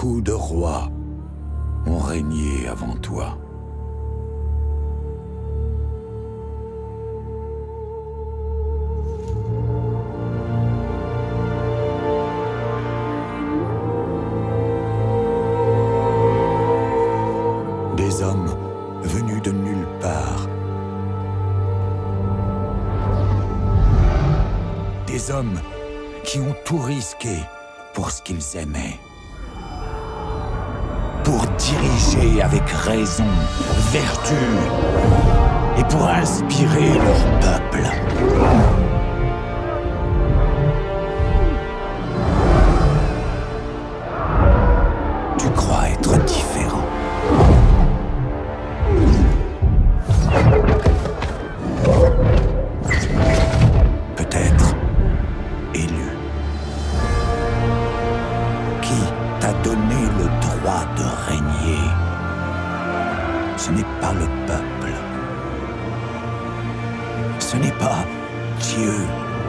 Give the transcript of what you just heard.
Beaucoup de rois ont régné avant toi. Des hommes venus de nulle part. Des hommes qui ont tout risqué pour ce qu'ils aimaient. Pour diriger avec raison, vertu, et pour inspirer leur peuple. Tu crois être différent. Peut-être élu. Qui t'a donné le droit de régner? Ce n'est pas le peuple. Ce n'est pas Dieu.